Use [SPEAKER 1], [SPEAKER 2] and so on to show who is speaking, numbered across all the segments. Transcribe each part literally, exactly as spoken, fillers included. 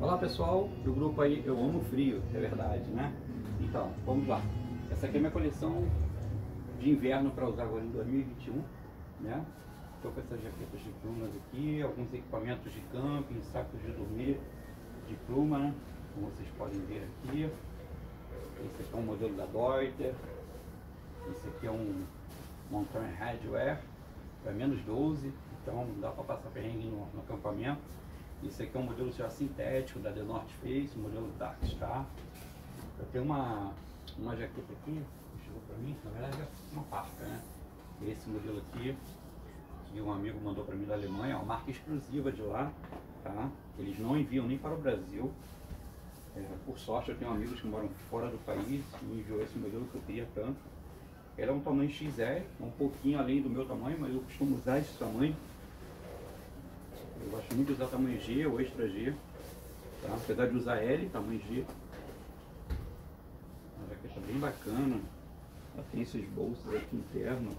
[SPEAKER 1] Olá pessoal do grupo aí, eu amo frio, é verdade, né? Então, vamos lá. Essa aqui é a minha coleção de inverno para usar agora em dois mil e vinte e um, né? Estou com essas jaquetas de plumas aqui, alguns equipamentos de camping, sacos de dormir de pluma, né? Como vocês podem ver aqui. Esse aqui é um modelo da Deuter. Esse aqui é um Mountain Headwear para menos doze, então dá para passar perrengue no, no acampamento. Esse aqui é um modelo já sintético da The North Face, um modelo Dark Star. Eu tenho uma, uma jaqueta aqui, chegou para mim, na verdade é uma parca, né? Esse modelo aqui, que um amigo mandou para mim da Alemanha, é uma marca exclusiva de lá, tá? Eles não enviam nem para o Brasil. É, por sorte eu tenho amigos que moram fora do país, me enviou esse modelo que eu queria tanto. Ele é um tamanho X L, um pouquinho além do meu tamanho, mas eu costumo usar esse tamanho. Eu gosto muito de usar tamanho G ou extra G, tá? Apesar de usar L, tamanho G. Uma jaqueta bem bacana. Ela tem esses bolsos aqui internos.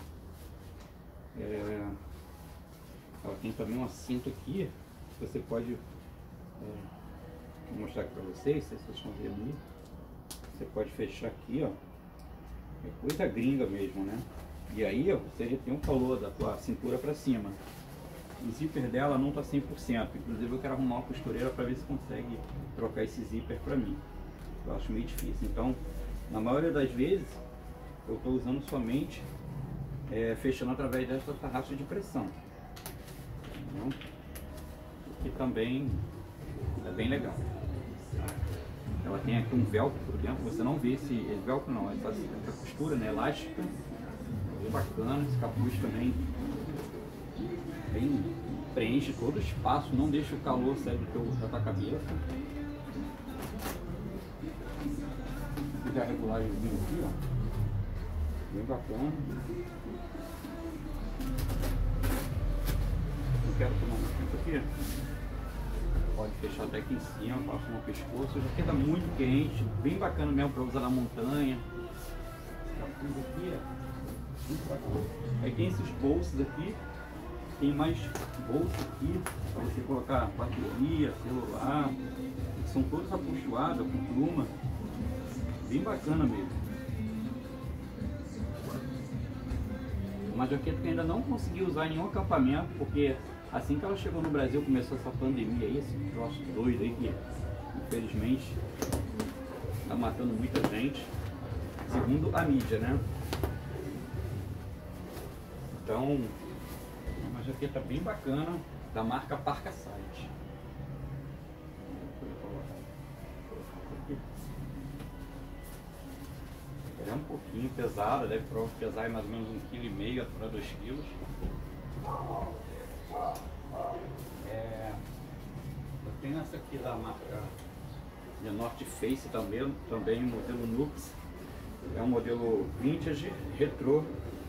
[SPEAKER 1] É... Ela tem também um cinto aqui, que você pode... É... Vou mostrar aqui para vocês, se vocês estão vendo aí. Você pode fechar aqui, ó. É coisa gringa mesmo, né? E aí, ó, você retém o calor da tua cintura para cima. O zíper dela não está cem por cento, inclusive eu quero arrumar uma costureira para ver se consegue trocar esse zíper para mim. Eu acho meio difícil, então na maioria das vezes eu estou usando somente é, fechando através dessa tarraxa de pressão. Entendeu? Que também é bem legal. Ela tem aqui um velcro por dentro, você não vê esse, esse velcro não, essa, essa costura, né, elástica, bem bacana. Esse capuz também bem, preenche todo o espaço, não deixa o calor sair do teu, da tua cabeça. Fica a regulagem aqui, ó, bem bacana. Eu quero tomar uma tempo aqui. Pode fechar até aqui em cima, passa no pescoço. Já queda muito quente, bem bacana mesmo para usar na montanha. Capuz aqui, ó, muito bacana. Aí tem esses bolsos aqui. Tem mais bolsa aqui para você colocar bateria, celular, são todos acolchoados com pluma, bem bacana mesmo. Uma jaqueta que ainda não consegui usar em nenhum acampamento, porque assim que ela chegou no Brasil começou essa pandemia aí, esse troço doido aí que infelizmente está matando muita gente, segundo a mídia, né? Então, uma jaqueta bem bacana da marca Parka Site. Ela é um pouquinho pesada, deve pesar mais ou menos um quilo e meio para dois quilos. É, eu tenho essa aqui da marca The North Face também, também modelo Nux. É um modelo vintage, retrô.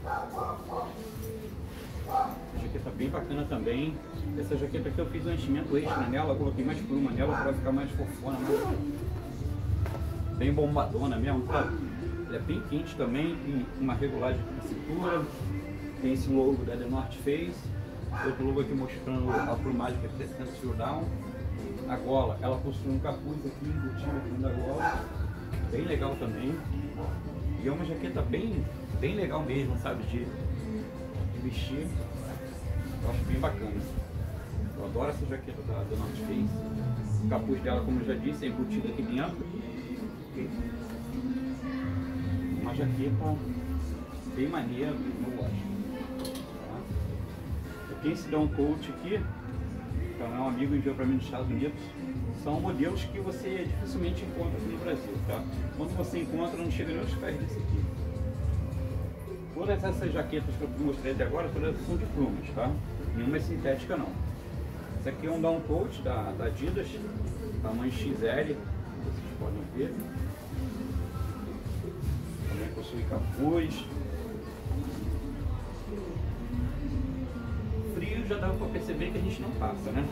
[SPEAKER 1] A jaqueta bem bacana também. Essa jaqueta aqui eu fiz um enchimento extra nela, eu coloquei mais pluma nela para ficar mais fofona, mais bem bombadona mesmo, sabe? Ela é bem quente também, tem uma regulagem na cintura, tem esse logo da The North Face, outro logo aqui mostrando a plumagem que é trezentos feel down. A gola, ela possui um capuz aqui embutido aqui da gola, bem legal também. E é uma jaqueta bem, bem legal mesmo, sabe? De vestir, eu acho bem bacana. Eu adoro essa jaqueta da, da North Face. O capuz dela, como eu já disse, é embutido aqui dentro. Uma jaqueta bem maneira, eu gosto. Tá? Eu tenho esse down coat aqui, que um amigo enviou para mim nos Estados Unidos. São modelos que você dificilmente encontra aqui no Brasil, tá? Quando você encontra, não chega nem aos pés desse aqui. Todas essas jaquetas que eu mostrei até agora, todas são de plumas, tá? Nenhuma é sintética não. Esse aqui é um down coat da, da Adidas, tamanho X L, vocês podem ver. Também possui capuz. Frio já dá para perceber que a gente não passa, né?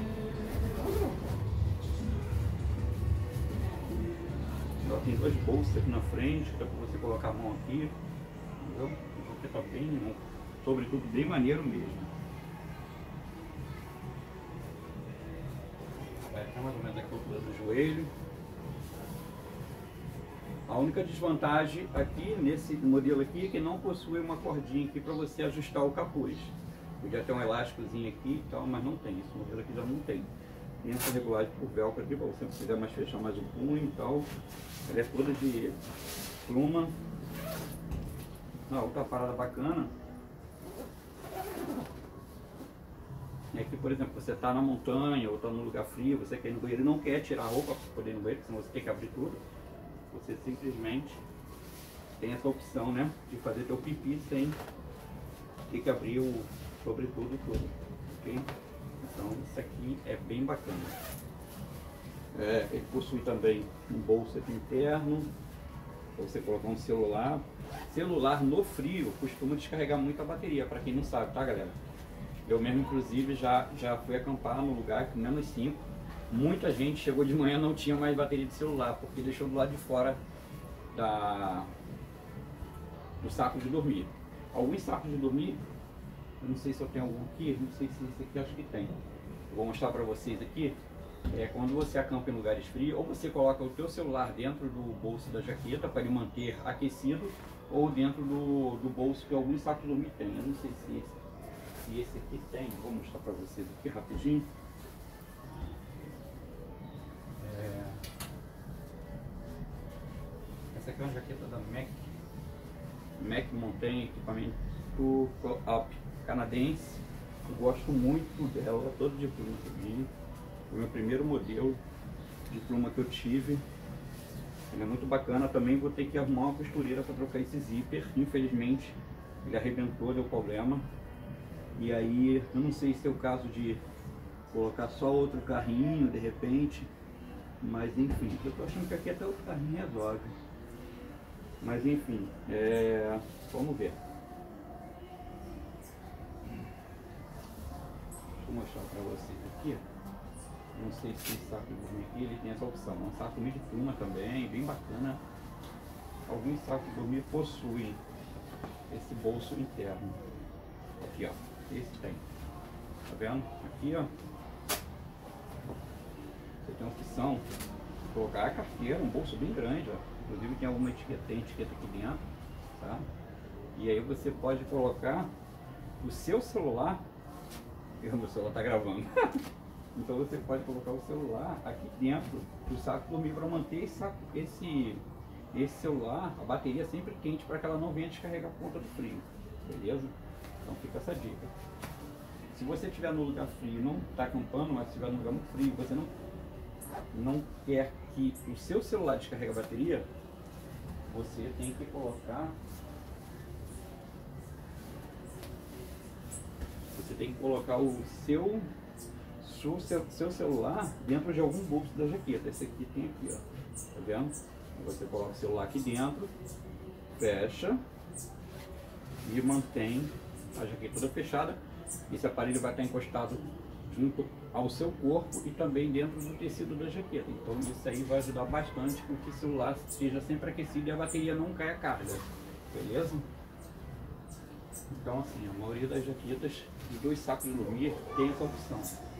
[SPEAKER 1] Ela tem dois bolsos aqui na frente, dá para você colocar a mão aqui, entendeu? Tá bem, sobretudo bem maneiro mesmo. É mais ou menos aqui a altura joelho. A única desvantagem aqui nesse modelo aqui é que não possui uma cordinha aqui para você ajustar o capuz. Podia ter um elásticozinho aqui e tal, mas não tem. Esse modelo aqui já não tem. Tem essa regulagem por velcro aqui para você, se quiser mais fechar mais o punho e tal. Ela é toda de pluma. Ah, outra parada bacana é que, por exemplo, você está na montanha ou está num lugar frio, você quer ir no banheiro e não quer tirar a roupa para poder ir no banheiro, senão você tem que abrir tudo. Você simplesmente tem essa opção, né, de fazer teu pipi sem ter que abrir o sobretudo todo, ok? Então isso aqui é bem bacana. É, ele possui também um bolso aqui interno, para você colocar um celular. Celular no frio costuma descarregar muito a bateria, para quem não sabe, tá, galera? Eu mesmo, inclusive, já, já fui acampar no lugar com menos cinco. Muita gente chegou de manhã e não tinha mais bateria de celular, porque deixou do lado de fora da, do saco de dormir. Alguns sacos de dormir, eu não sei se eu tenho algum aqui, não sei se esse aqui, acho que tem. Eu vou mostrar para vocês aqui. É quando você acampa em lugares frios, ou você coloca o teu celular dentro do bolso da jaqueta para ele manter aquecido, ou dentro do, do bolso que alguns sacos de dormir tem. Eu não sei se esse, se esse aqui tem, vou mostrar para vocês aqui rapidinho. É... Essa aqui é uma jaqueta da Mac, Mac Mountain, equipamento Up canadense. Eu gosto muito dela, todo de pluma também. Foi o meu primeiro modelo de pluma que eu tive. Ele é muito bacana. Também vou ter que arrumar uma costureira para trocar esse zíper. Infelizmente ele arrebentou, deu problema. E aí eu não sei se é o caso de colocar só outro carrinho de repente. Mas enfim, eu tô achando que aqui até outro carrinho resolve. Mas enfim, é... vamos ver. Vou mostrar para vocês aqui. Não sei se esse saco de dormir aqui ele tem essa opção. É um saco de pluma também, bem bacana. Alguns sacos de dormir possuem esse bolso interno. Aqui, ó. Esse tem. Tá vendo? Aqui, ó. Você tem a opção de colocar a carteira, um bolso bem grande, ó. Inclusive tem alguma etiqueta, tem etiqueta aqui dentro, tá? E aí você pode colocar o seu celular. O meu celular tá gravando. Então você pode colocar o celular aqui dentro do saco de dormir para manter esse, saco, esse, esse celular, a bateria sempre quente para que ela não venha descarregar a ponta do frio, beleza? Então fica essa dica. Se você estiver no lugar frio, não está acampando, mas estiver no lugar muito frio, você não, não quer que o seu celular descarregue a bateria, você tem que colocar Você tem que colocar o seu, seu, seu celular dentro de algum bolso da jaqueta. Esse aqui tem aqui, ó. Tá vendo? Você coloca o celular aqui dentro, fecha e mantém a jaqueta toda fechada. Esse aparelho vai estar encostado junto ao seu corpo e também dentro do tecido da jaqueta. Então isso aí vai ajudar bastante com que o celular esteja sempre aquecido e a bateria não caia a carga. Beleza? Então assim, a maioria das jaquetas de dois sacos de dormir tem essa opção.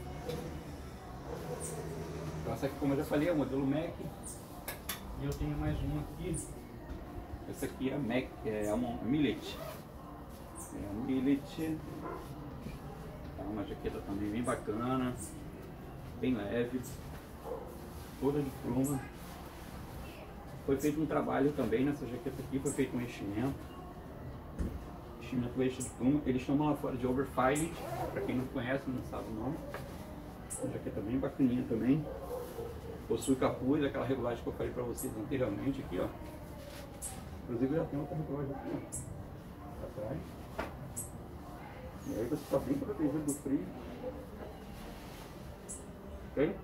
[SPEAKER 1] Então essa aqui, como eu já falei, é o modelo Mac. E eu tenho mais uma aqui. Essa aqui é a Mac, é a Millet. É a Millet. Tá uma jaqueta também bem bacana, bem leve, toda de pluma. Foi feito um trabalho também nessa jaqueta aqui, foi feito um enchimento. Enchimento eixo de pluma. Eles chamam lá fora de Overfiled, para quem não conhece, não sabe o nome. Uma jaqueta bem bacaninha também. Possui capuz, aquela regulagem que eu falei para vocês anteriormente aqui, ó. Inclusive já tem outra regulagem aqui, ó, atrás. E aí você está bem protegido do frio. Ok?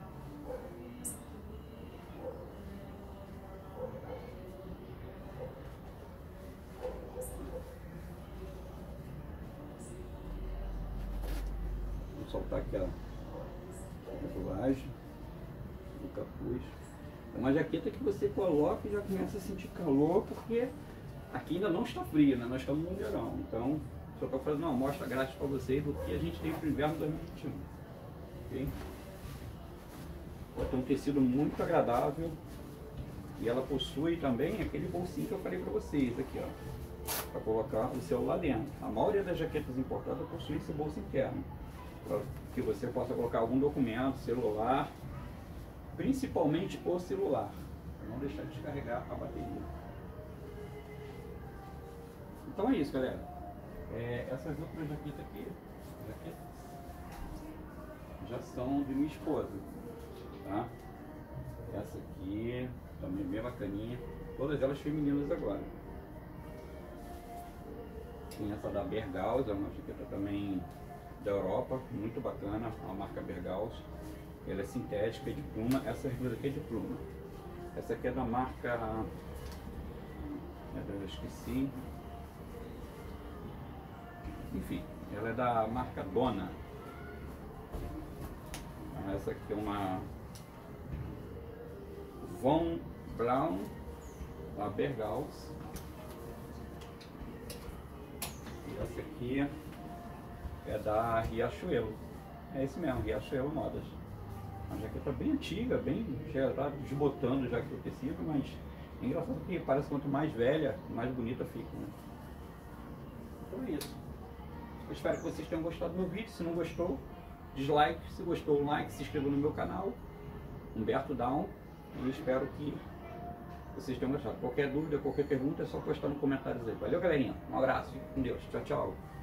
[SPEAKER 1] Vou soltar aqui a regulagem do capuz. É uma jaqueta que você coloca e já começa a sentir calor, porque aqui ainda não está frio, né? Nós estamos no verão. Então, só estou fazendo uma amostra grátis para vocês do que a gente tem para o inverno dois mil e vinte e um. Ok? Ela tem um tecido muito agradável e ela possui também aquele bolsinho que eu falei para vocês aqui, ó, para colocar o celular dentro. A maioria das jaquetas importadas possui esse bolso interno, para que você possa colocar algum documento, celular, principalmente o celular, para não deixar de descarregar a bateria. Então é isso, galera. É, essas outras jaquetas aqui, jaquetas, já são de minha esposa, tá? Essa aqui também bem bacaninha, todas elas femininas agora. Tem essa da Berghaus, é uma jaqueta também da Europa, muito bacana, a marca Berghaus. Ela é sintética, é de pluma. Essa duas aqui é de pluma. Essa aqui é da marca, eu esqueci, enfim, ela é da marca Dona. Essa aqui é uma Von Braun, a Berghaus. E essa aqui é da Riachuelo. É esse mesmo, Riachuelo Modas. Uma jaqueta bem antiga, bem, já tá desbotando já que o tecido, mas é engraçado que parece que quanto mais velha, mais bonita fica, né? Então é isso. Eu espero que vocês tenham gostado do meu vídeo. Se não gostou, dislike. Se gostou, like, se inscreva no meu canal, Humberto Down. E espero que vocês tenham gostado. Qualquer dúvida, qualquer pergunta, é só postar nos comentários aí. Valeu, galerinha. Um abraço. Fique com Deus. Tchau, tchau.